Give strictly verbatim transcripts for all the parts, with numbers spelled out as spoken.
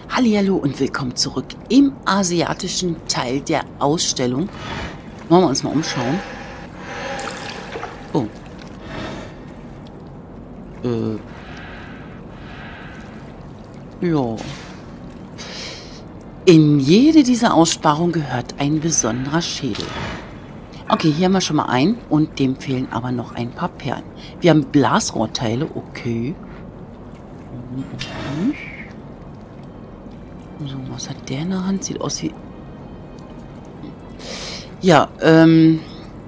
Hallihallo und willkommen zurück im asiatischen Teil der Ausstellung. Wollen wir uns mal umschauen? Oh. Äh. Ja. In jede dieser Aussparungen gehört ein besonderer Schädel. Okay, hier haben wir schon mal einen und dem fehlen aber noch ein paar Perlen. Wir haben Blasrohrteile, okay. So, was hat der in der Hand? Sieht aus wie... Ja, ähm...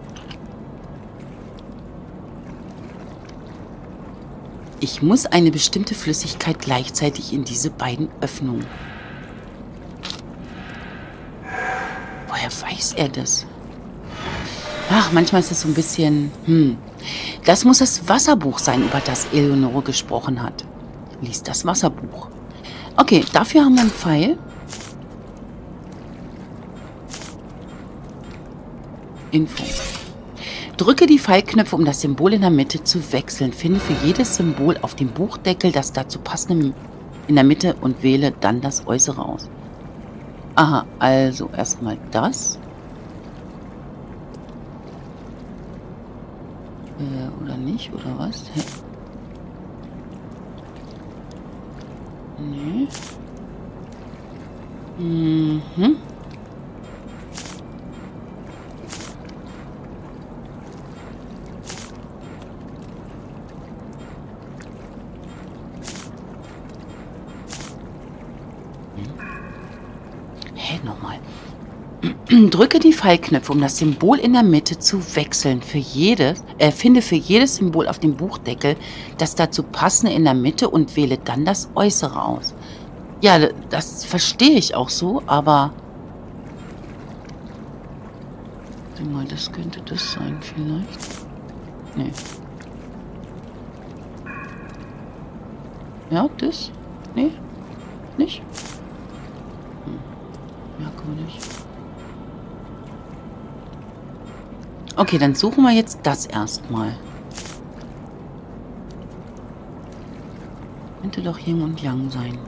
ich muss eine bestimmte Flüssigkeit gleichzeitig in diese beiden Öffnungen. Woher weiß er das? Ach, manchmal ist es so ein bisschen... Hm. Das muss das Wasserbuch sein, über das Eleonore gesprochen hat. Lies das Wasserbuch. Okay, dafür haben wir einen Pfeil. Info. Drücke die Pfeilknöpfe, um das Symbol in der Mitte zu wechseln. Finde für jedes Symbol auf dem Buchdeckel das dazu passende in der Mitte und wähle dann das Äußere aus. Aha, also erstmal das. Äh, oder nicht, oder was? Hä? Nee. Mhm. Hä, nochmal. Drücke die Pfeilknöpfe, um das Symbol in der Mitte zu wechseln. Für jedes, äh, finde für jedes Symbol auf dem Buchdeckel das dazu passende in der Mitte und wähle dann das Äußere aus. Ja, das verstehe ich auch so, aber... Warte mal, das könnte das sein vielleicht. Nee. Ja, das? Nee? Nicht? Hm. Merkwürdig. Okay, dann suchen wir jetzt das erstmal. Könnte doch Yin und Yang sein.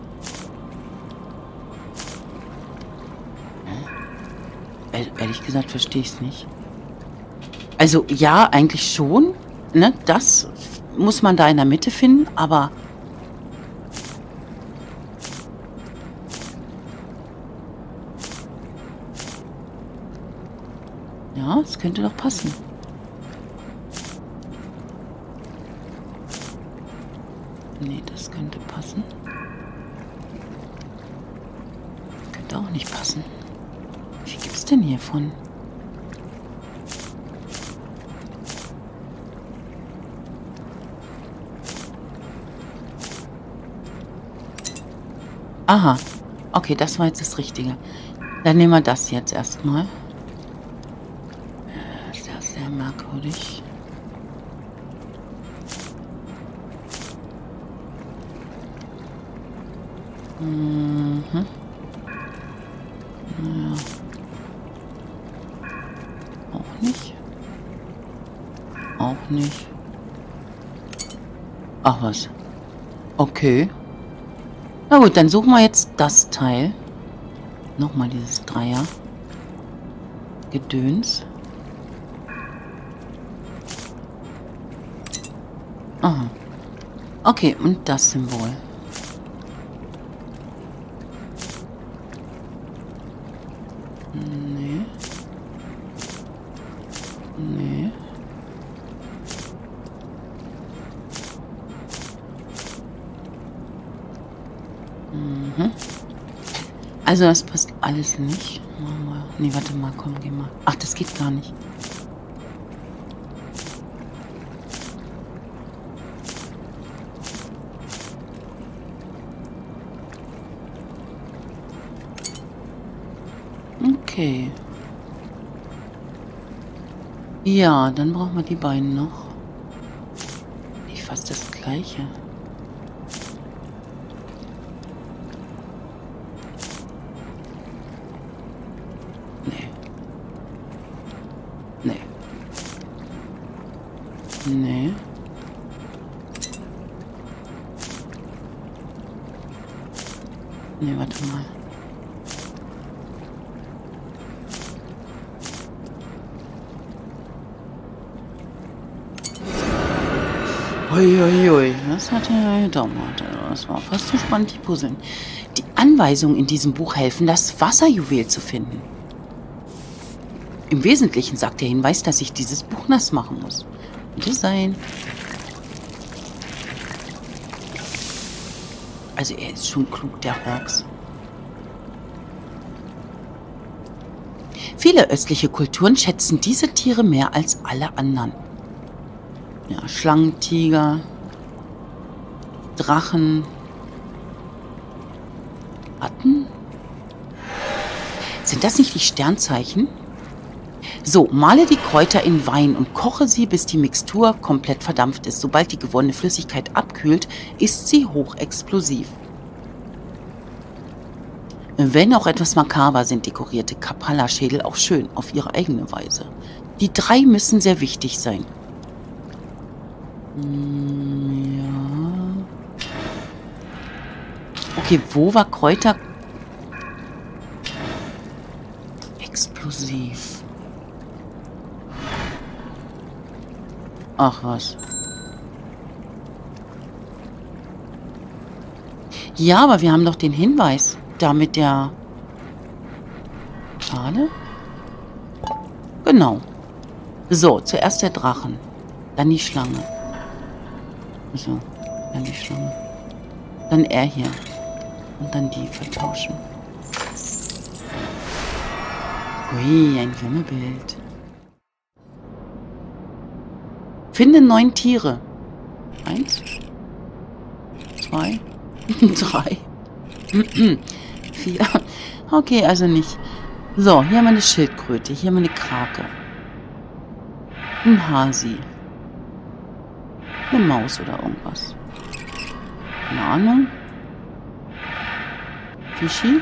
Hm? Ehrlich gesagt verstehe ich es nicht. Also ja, eigentlich schon. Ne? Das muss man da in der Mitte finden, aber... Ja, es könnte doch passen. Nee, das könnte passen. Könnte auch nicht passen. Wie viel gibt es denn hiervon? Aha. Okay, das war jetzt das Richtige. Dann nehmen wir das jetzt erstmal. Sehr merkwürdig. Mhm. Naja. Auch nicht. Auch nicht. Ach was. Okay. Na gut, dann suchen wir jetzt das Teil. Nochmal dieses Dreier. Gedöns. Aha. Okay, und das Symbol. Nee. Nee. Mhm. Also das passt alles nicht. Nee, warte mal, komm, geh mal. Ach, das geht gar nicht. Okay. Ja, dann brauchen wir die beiden noch. Nicht fast das gleiche. Nee. Nee. Nee. Nee, warte mal. Uiuiui, ui. Das hat ja gedauert. Das war fast zu spannend, die Puzzeln. Die Anweisungen in diesem Buch helfen, das Wasserjuwel zu finden. Im Wesentlichen sagt der Hinweis, dass ich dieses Buch nass machen muss. Bitte sein. Also er ist schon klug, der Hawks. Viele östliche Kulturen schätzen diese Tiere mehr als alle anderen. Ja, Schlangen, Tiger, Drachen, Ratten. Sind das nicht die Sternzeichen? So, male die Kräuter in Wein und koche sie, bis die Mixtur komplett verdampft ist. Sobald die gewonnene Flüssigkeit abkühlt, ist sie hochexplosiv. Wenn auch etwas makaber, sind dekorierte Kapala-Schädel auch schön, auf ihre eigene Weise. Die drei müssen sehr wichtig sein. Ja. Okay, wo war Kräuter? Explosiv. Ach was. Ja, aber wir haben doch den Hinweis. Da mit der Schale? Genau. So, zuerst der Drachen. Dann die Schlange. So, dann die Schlange. Dann er hier. Und dann die vertauschen. Ui, ein Wimmelbild. Finde neun Tiere. Eins. Zwei. Drei. Vier. Okay, also nicht. So, hier haben wir eine Schildkröte. Hier haben wir eine Krake. Ein Hasi. Eine Maus oder irgendwas. Keine Ahnung. Fischi.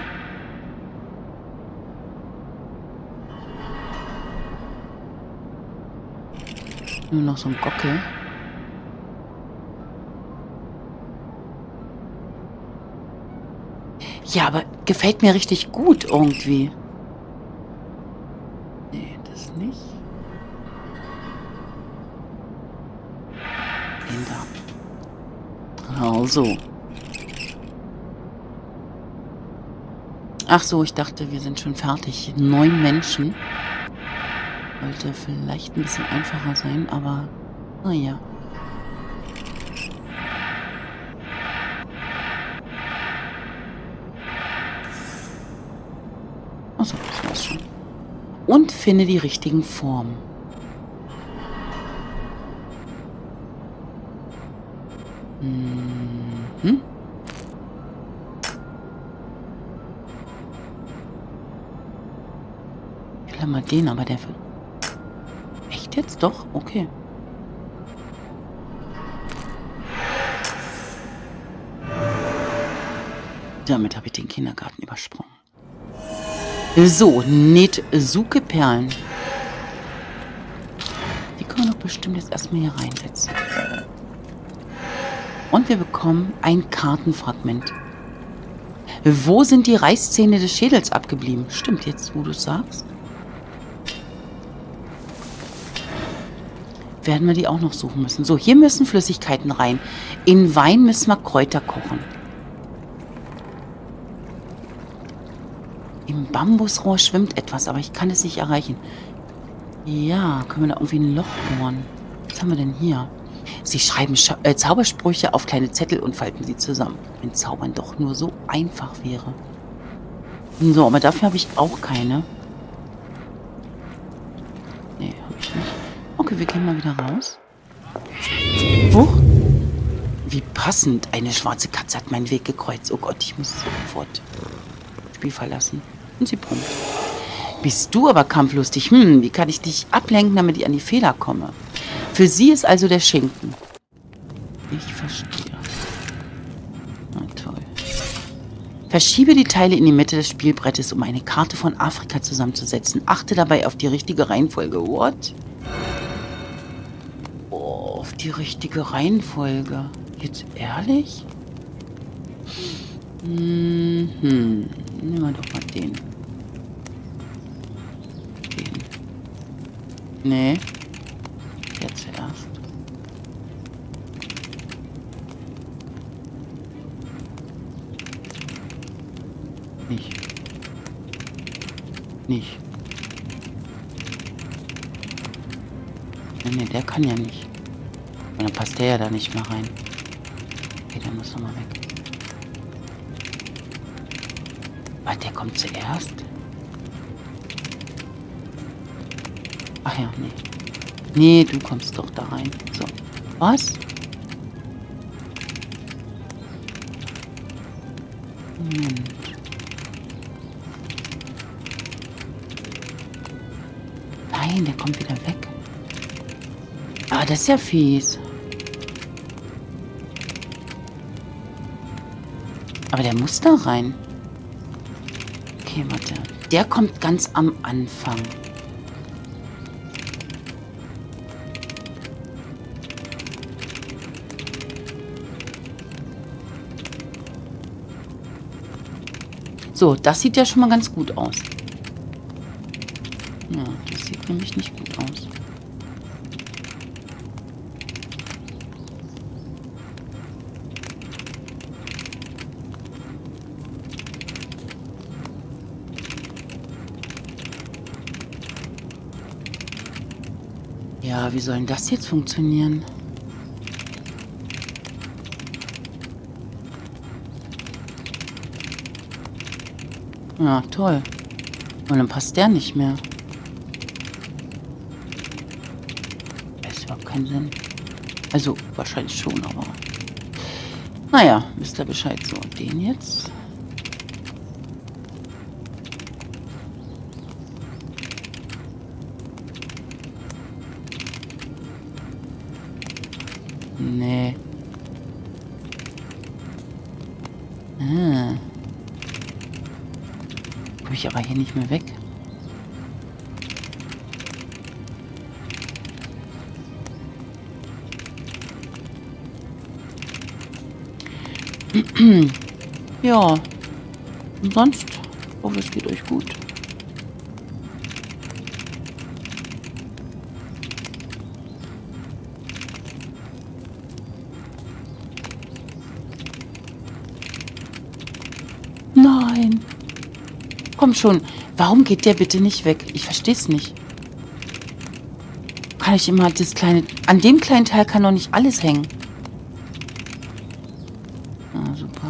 Nur noch so ein Gockel. Ja, aber gefällt mir richtig gut irgendwie. Nee, das nicht. Den da. Also. Ach so, ich dachte, wir sind schon fertig. Neun Menschen. Sollte vielleicht ein bisschen einfacher sein, aber naja. Achso, das war's schon. Und finde die richtigen Formen. Mhm. Ich will mal den, aber der will... Echt jetzt? Doch? Okay. Damit habe ich den Kindergarten übersprungen. So, Netsuke Perlen. Die können wir doch bestimmt jetzt erstmal hier reinsetzen. Und wir bekommen ein Kartenfragment. Wo sind die Reißzähne des Schädels abgeblieben? Stimmt jetzt, wo du es sagst. Werden wir die auch noch suchen müssen. So, hier müssen Flüssigkeiten rein. In Wein müssen wir Kräuter kochen. Im Bambusrohr schwimmt etwas, aber ich kann es nicht erreichen. Ja, können wir da irgendwie ein Loch bohren? Was haben wir denn hier? Sie schreiben Scha äh, Zaubersprüche auf kleine Zettel und falten sie zusammen. Wenn Zaubern doch nur so einfach wäre. So, aber dafür habe ich auch keine. Nee, habe ich nicht. Okay, wir gehen mal wieder raus. Huch. Wie passend. Eine schwarze Katze hat meinen Weg gekreuzt. Oh Gott, ich muss sofort das Spiel verlassen. Und sie brummt. Bist du aber kampflustig. Hm, wie kann ich dich ablenken, damit ich an die Feder komme? Für sie ist also der Schinken. Ich verstehe. Na toll. Verschiebe die Teile in die Mitte des Spielbrettes, um eine Karte von Afrika zusammenzusetzen. Achte dabei auf die richtige Reihenfolge. What? Oh, auf die richtige Reihenfolge. Jetzt ehrlich? Mhm. Nehmen wir doch mal den. Den. Nee. Der zuerst. Nicht. Nicht. Nee, nee, der kann ja nicht. Und dann passt der ja da nicht mehr rein. Okay, der muss nochmal weg. Was, der kommt zuerst? Ach ja, nee. Nee, du kommst doch da rein. So. Was? Moment. Nein, der kommt wieder weg. Ah, das ist ja fies. Aber der muss da rein. Okay, warte. Der kommt ganz am Anfang. So, das sieht ja schon mal ganz gut aus. Ja, das sieht nämlich nicht gut aus. Ja, wie soll denn das jetzt funktionieren? Ja, toll. Und dann passt der nicht mehr. Das ist überhaupt keinen Sinn. Also, wahrscheinlich schon, aber... Naja, wisst ihr Bescheid. So, den jetzt. Nee. Ah. Komme ich aber hier nicht mehr weg. Ja. Und sonst? Hoffe, es geht euch gut. Nein. Komm schon. Warum geht der bitte nicht weg? Ich verstehe es nicht. Kann ich immer das kleine... An dem kleinen Teil kann doch nicht alles hängen. Ah, super.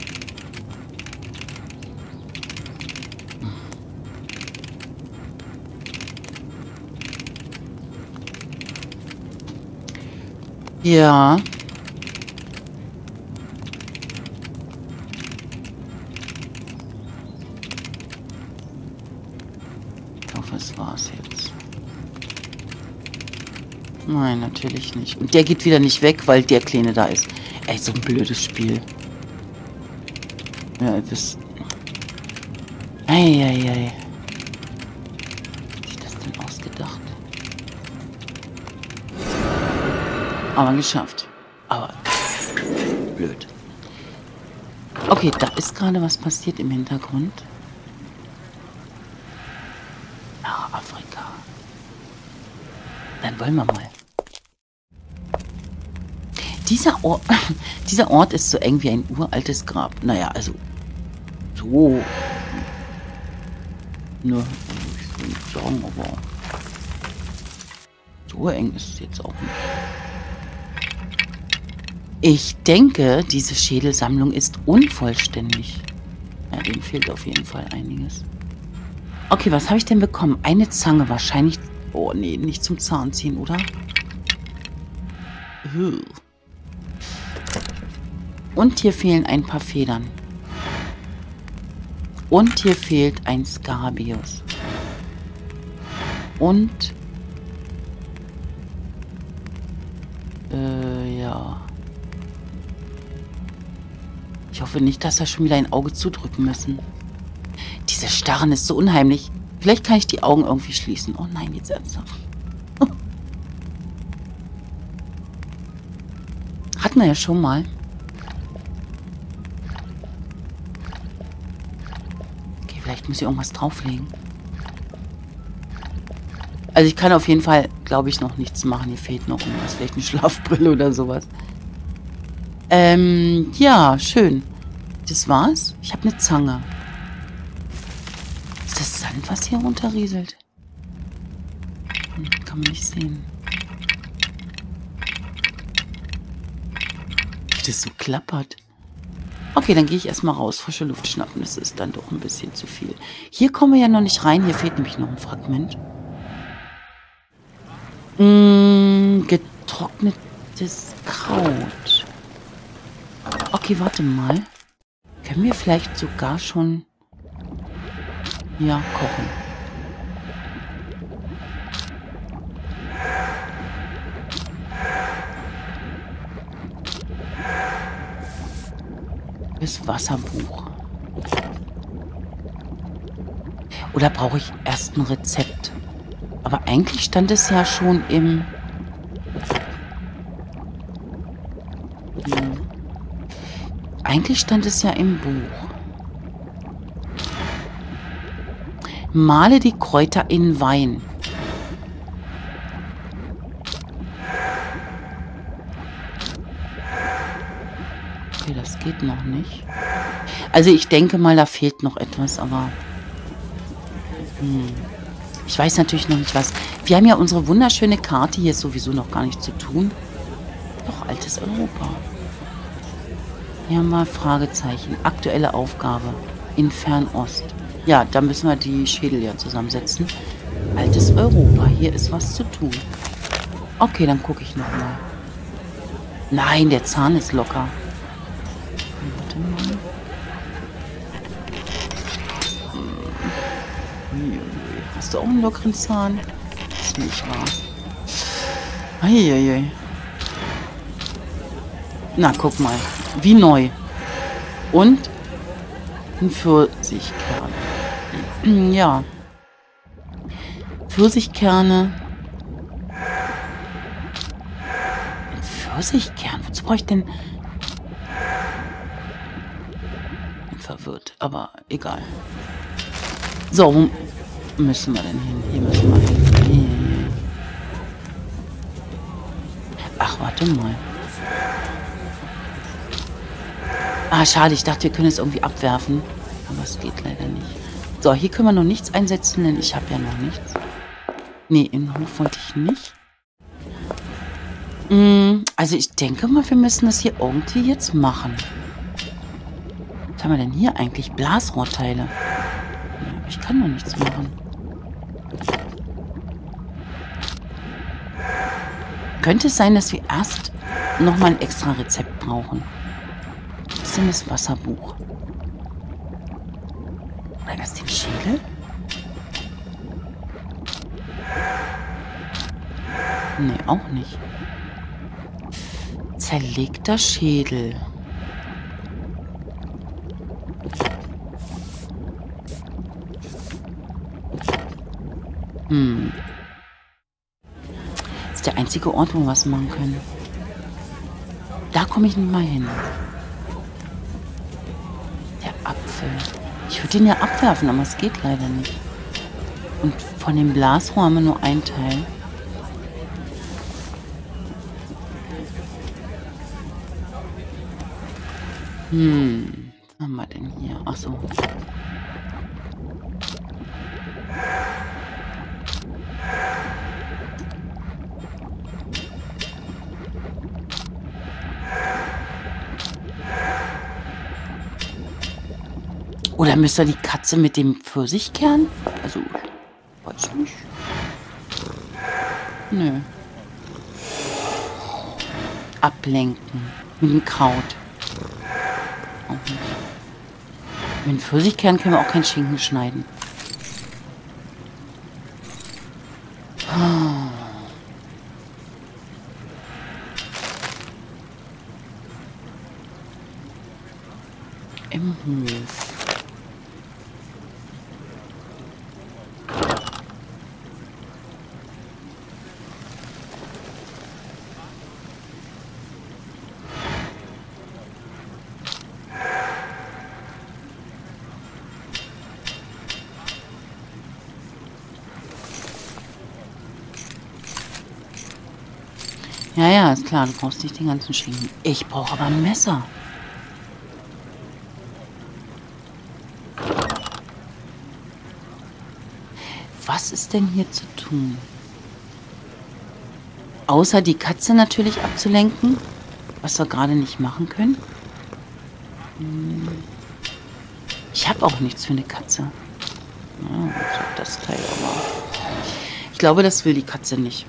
Ja. Ich hoffe, es war's jetzt. Nein, natürlich nicht. Und der geht wieder nicht weg, weil der Kleine da ist. Ey, so ein blödes Spiel. Ja, das... Ei, ei, ei. Hat sich das denn ausgedacht? Aber geschafft. Aber blöd. Okay, da ist gerade was passiert im Hintergrund. Ah, Afrika. Dann wollen wir mal. Dieser Ort, dieser Ort ist so eng wie ein uraltes Grab. Naja, also so. Ne, ich will nicht sagen, aber so eng ist es jetzt auch nicht. Ich denke, diese Schädelsammlung ist unvollständig. Ja, dem fehlt auf jeden Fall einiges. Okay, was habe ich denn bekommen? Eine Zange wahrscheinlich. Oh, nee, nicht zum Zahnziehen, oder? Und hier fehlen ein paar Federn. Und hier fehlt ein Skarbius. Und... Äh, ja... Ich hoffe nicht, dass wir schon wieder ein Auge zudrücken müssen. Dieses Starren ist so unheimlich. Vielleicht kann ich die Augen irgendwie schließen. Oh nein, jetzt ernsthaft. Hatten wir ja schon mal. Vielleicht muss ich irgendwas drauflegen. Also ich kann auf jeden Fall, glaube ich, noch nichts machen. Hier fehlt noch irgendwas. Vielleicht eine Schlafbrille oder sowas. Ähm, ja, schön. Das war's. Ich habe eine Zange. Ist das Sand, was hier runterrieselt? Hm, kann man nicht sehen. Wie das so klappert. Okay, dann gehe ich erstmal raus. Frische Luft schnappen. Das ist dann doch ein bisschen zu viel. Hier kommen wir ja noch nicht rein. Hier fehlt nämlich noch ein Fragment. Mmh, getrocknetes Kraut. Okay, warte mal. Können wir vielleicht sogar schon... Ja, kochen. Das Wasserbuch. Oder brauche ich erst ein Rezept? Aber eigentlich stand es ja schon im... Hm. Eigentlich stand es ja im Buch. Male die Kräuter in Wein. Okay, das geht noch nicht. Also ich denke mal, da fehlt noch etwas, aber... Hm. Ich weiß natürlich noch nicht was. Wir haben ja unsere wunderschöne Karte. Hier ist sowieso noch gar nichts zu tun. Doch, altes Europa. Hier haben wir Fragezeichen. Aktuelle Aufgabe. In Fernost. Ja, da müssen wir die Schädel ja zusammensetzen. Altes Europa. Hier ist was zu tun. Okay, dann gucke ich nochmal. Nein, der Zahn ist locker. Warte mal. Hast du auch einen lockeren Zahn? Das ist nicht wahr. Eieiei. Na, guck mal. Wie neu. Und ein Pfirsichkern. Ja. Pfirsichkerne. Ein Pfirsichkern? Wozu brauche ich denn... Bin verwirrt, aber egal. So, wo müssen wir denn hin? Hier müssen wir hin. Ach, warte mal. Ah, schade. Ich dachte, wir können es irgendwie abwerfen. Aber es geht leider nicht. So, hier können wir noch nichts einsetzen, denn ich habe ja noch nichts. Nee, in den Hof wollte ich nicht. Mm, also ich denke mal, wir müssen das hier irgendwie jetzt machen. Was haben wir denn hier eigentlich? Blasrohrteile. Ja, aber ich kann noch nichts machen. Könnte es sein, dass wir erst nochmal ein extra Rezept brauchen? Was ist denn das Wasserbuch? Oder erst den Schädel? Nee, auch nicht. Zerlegter Schädel. Hm. Das ist der einzige Ort, wo wir was machen können. Da komme ich nicht mal hin. Der Apfel. Ich würde den ja abwerfen, aber es geht leider nicht. Und von dem Blasrohr haben wir nur ein Teil. Hm. Was haben wir denn hier? Ach so. Oder müsste die Katze mit dem Pfirsichkern? Also, weiß nicht. Nö. Ablenken. Mit dem Kraut. Auch nicht. Mit dem Pfirsichkern können wir auch keinen Schinken schneiden. Oh. Im Hof. Ja, ja, ist klar, du brauchst nicht den ganzen Schinken. Ich brauche aber ein Messer. Was ist denn hier zu tun? Außer die Katze natürlich abzulenken, was wir gerade nicht machen können. Ich habe auch nichts für eine Katze. Ja, das Teil aber. Ich glaube, das will die Katze nicht.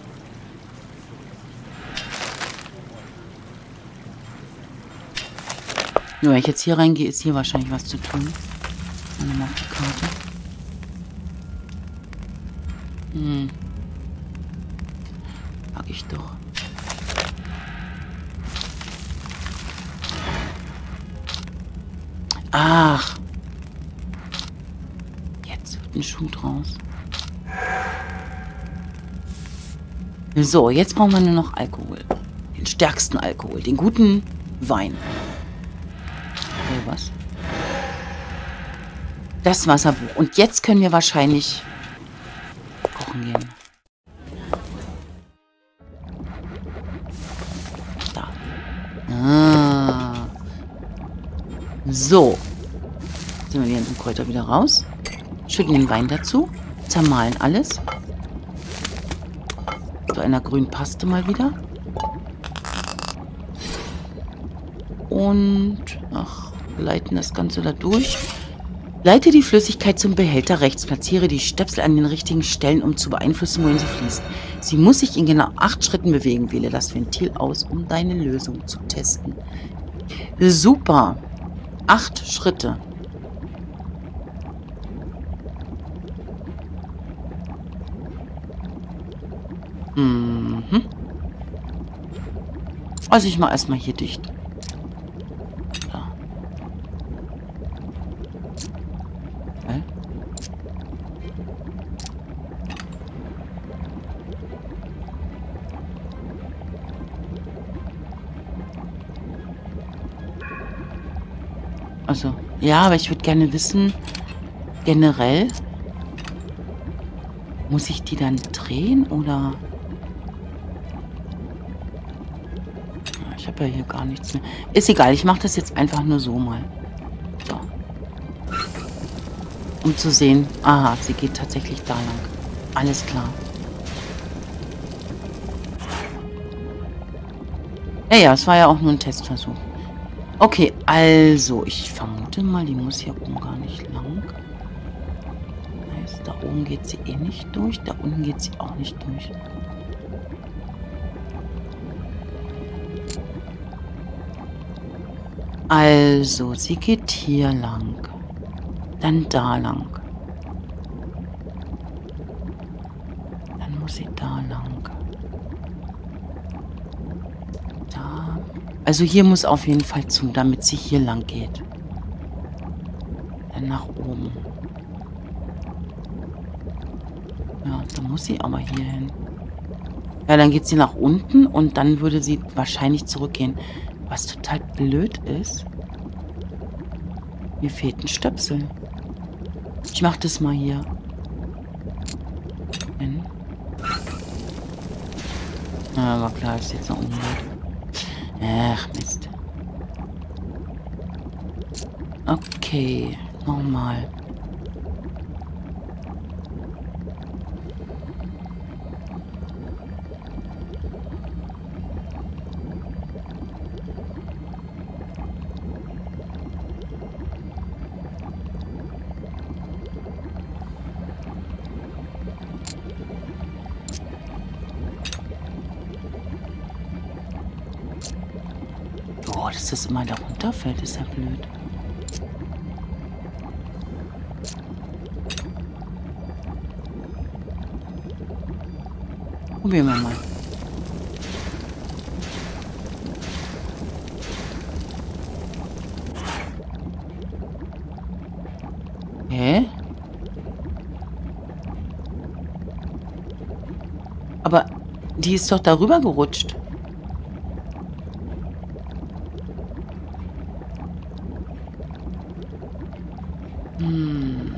Nur wenn ich jetzt hier reingehe, ist hier wahrscheinlich was zu tun. Mal auf die Karte. Hm. Mag ich doch. Ach. Jetzt wird ein Schuh draus. So, jetzt brauchen wir nur noch Alkohol. Den stärksten Alkohol. Den guten Wein. Oder was? Das Wasserbuch. Und jetzt können wir wahrscheinlich kochen gehen. Da. Ah. So. Jetzt nehmen wir die ganzen Kräuter wieder raus. Schütten den Wein dazu. Zermahlen alles. Zu einer grünen Paste mal wieder. Und, ach, leiten das Ganze da durch. Leite die Flüssigkeit zum Behälter rechts. Platziere die Stöpsel an den richtigen Stellen, um zu beeinflussen, wohin sie fließt. Sie muss sich in genau acht Schritten bewegen. Wähle das Ventil aus, um deine Lösung zu testen. Super. Acht Schritte. Mhm. Also ich mache erstmal hier dicht. Da. Hä? Also, ja, aber ich würde gerne wissen, generell, muss ich die dann drehen oder... Ich habe ja hier gar nichts mehr. Ist egal, ich mache das jetzt einfach nur so mal. So. Um zu sehen. Aha, sie geht tatsächlich da lang. Alles klar. Ja, ja, es war ja auch nur ein Testversuch. Okay, also, ich vermute mal, die muss hier oben gar nicht lang. Heißt, da oben geht sie eh nicht durch, da unten geht sie auch nicht durch. Also, sie geht hier lang. Dann da lang. Dann muss sie da lang. Da. Also hier muss auf jeden Fall zu, damit sie hier lang geht. Dann nach oben. Ja, dann muss sie aber hier hin. Ja, dann geht sie nach unten und dann würde sie wahrscheinlich zurückgehen. Was total blöd ist. Mir fehlt ein Stöpsel. Ich mach das mal hier. Hin. Ja, war klar, ist jetzt noch umgeht. Ach, Mist. Okay, nochmal. Oh, dass das immer da runterfällt, ist ja blöd. Probieren wir mal. Hä? Aber die ist doch darüber gerutscht. Hm.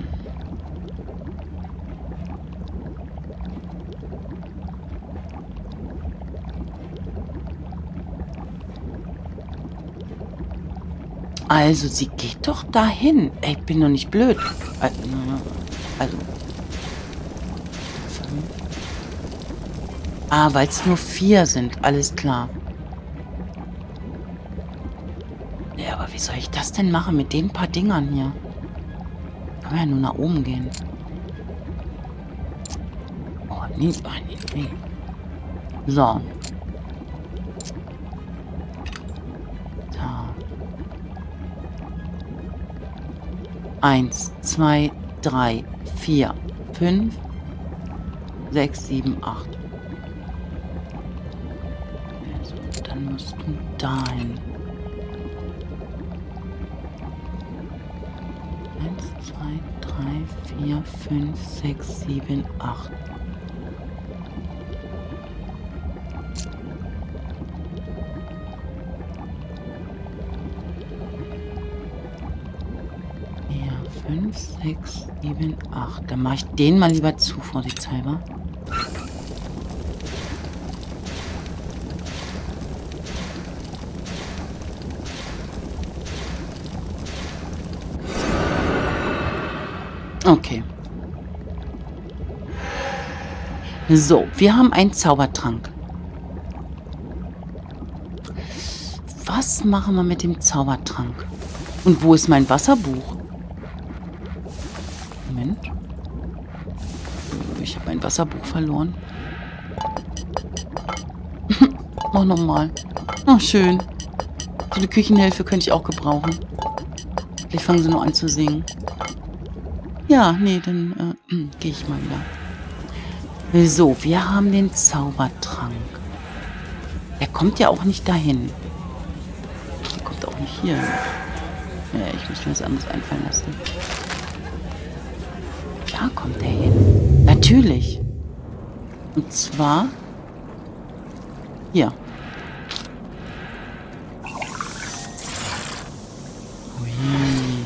Also, sie geht doch dahin. Ey, ich bin doch nicht blöd. Also. Ah, weil es nur vier sind. Alles klar. Ja, aber wie soll ich das denn machen mit den paar Dingern hier? Kann man ja nur nach oben gehen. Oh, nee, oh, nee, nee. So. Da. Eins, zwei, drei, vier, fünf, sechs, sieben, acht. Also, dann musst du dahin. Eins, zwei, drei, vier, fünf, sechs, sieben, acht. fünf, sechs, sieben, acht. Dann mache ich den mal lieber zu, vorsichtshalber. Okay. So, wir haben einen Zaubertrank. Was machen wir mit dem Zaubertrank? Und wo ist mein Wasserbuch? Moment. Ich habe mein Wasserbuch verloren. Mach nochmal. Oh, schön. So eine Küchenhilfe könnte ich auch gebrauchen. Vielleicht fangen sie nur an zu singen. Ja, nee, dann äh, gehe ich mal wieder. So, wir haben den Zaubertrank. Der kommt ja auch nicht dahin. Der kommt auch nicht hier. Ja, ich muss mir was anderes einfallen lassen. Da kommt der hin. Natürlich. Und zwar hier. Ui.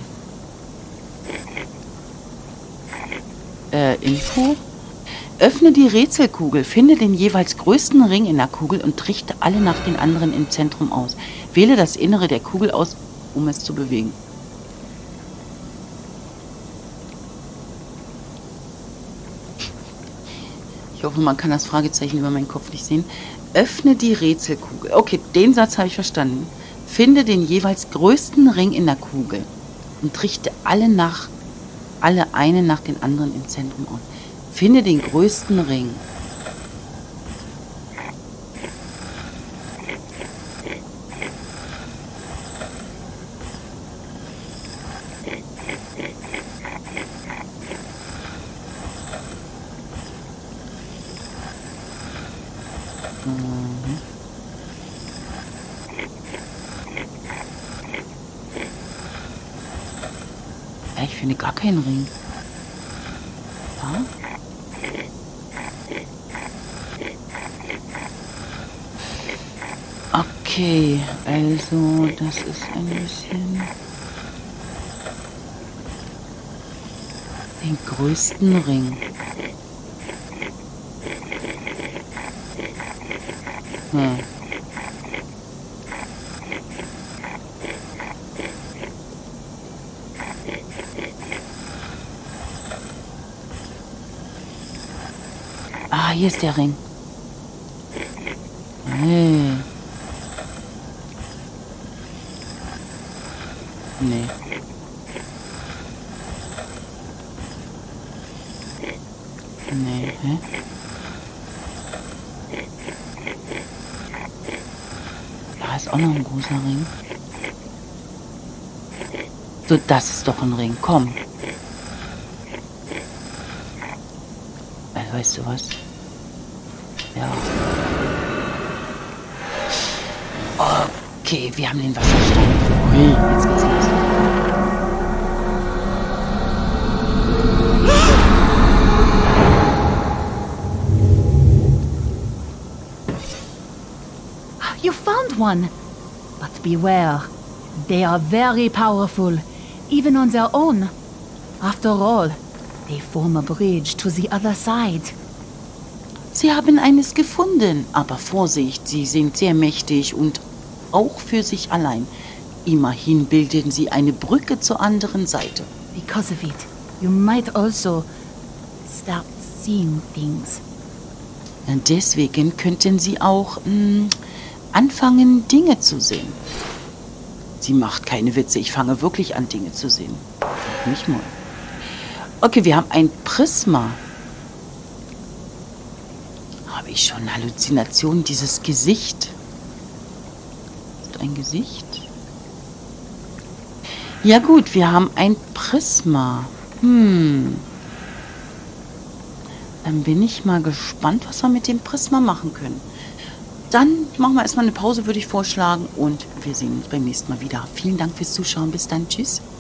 Äh, Info? Öffne die Rätselkugel, finde den jeweils größten Ring in der Kugel und richte alle nach den anderen im Zentrum aus. Wähle das Innere der Kugel aus, um es zu bewegen. Ich hoffe, man kann das Fragezeichen über meinen Kopf nicht sehen. Öffne die Rätselkugel. Okay, den Satz habe ich verstanden. Finde den jeweils größten Ring in der Kugel und richte alle nach, alle einen nach den anderen im Zentrum aus. Finde den größten Ring. Mhm. Ja, ich finde gar keinen Ring. Ja? Okay, also das ist ein bisschen den größten Ring. Hm. Ah, hier ist der Ring. Hey. Nee. Nee, hä? Da ist auch noch ein großer Ring. So, das ist doch ein Ring. Komm. Also, weißt du was? Ja. Okay, wir haben den Wasserstein. Ui, jetzt geht's los. You found one. But beware. They are very powerful, even on their own. After all, they form a bridge to the other side. Sie haben eines gefunden, aber Vorsicht, sie sind sehr mächtig und auch für sich allein. Immerhin bilden sie eine Brücke zur anderen Seite. Because of it, you might also start seeing things. Und deswegen könnten sie auch mh, anfangen, Dinge zu sehen. Sie macht keine Witze. Ich fange wirklich an, Dinge zu sehen. Nicht mal. Okay, wir haben ein Prisma. Habe ich schon Halluzinationen? Dieses Gesicht. Ist ein Gesicht? Ja gut, wir haben ein Prisma. Hm. Dann bin ich mal gespannt, was wir mit dem Prisma machen können. Dann machen wir erstmal eine Pause, würde ich vorschlagen. Und wir sehen uns beim nächsten Mal wieder. Vielen Dank fürs Zuschauen. Bis dann. Tschüss.